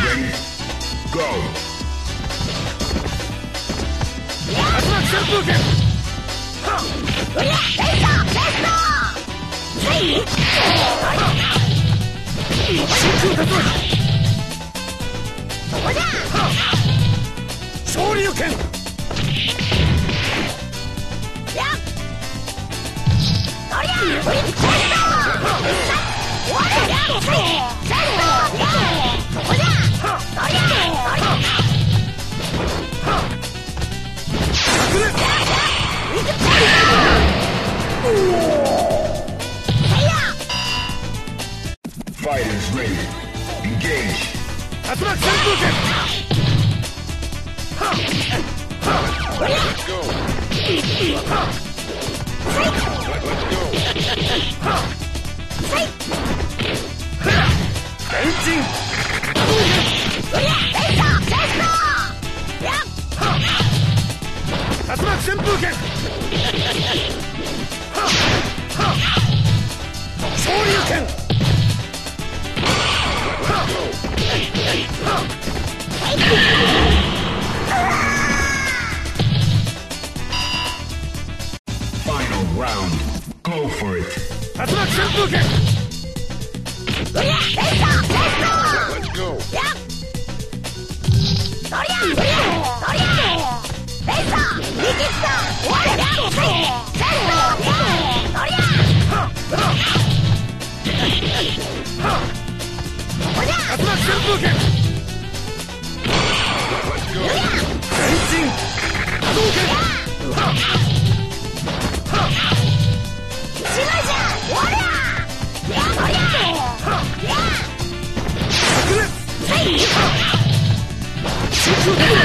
Ready? Go! 竜巻旋風剣。うりゃ、レイザー、レストー。せい。真空竜巻。ここじゃ。昇竜拳。や。おりゃ、レストー。おりゃ、せい。レストー。ここじゃ。おりゃ、おりゃ。 Fighters ready. Engage. 竜巻旋風剣。Let's go. Dancing. 竜巻旋風剣。昇竜拳。 Final round. Go for it. 竜巻旋風剣。うりゃ、レストー、レストー。Let's go. やっ。そりゃ、そりゃ、そりゃ。レストー、力士だ。おりゃ、せい。レストー、そりゃ。ここじゃ。竜巻旋風剣。全身波動拳。しまいじゃ。おりゃ。やそりゃ。や。炸裂。せい。真空拳。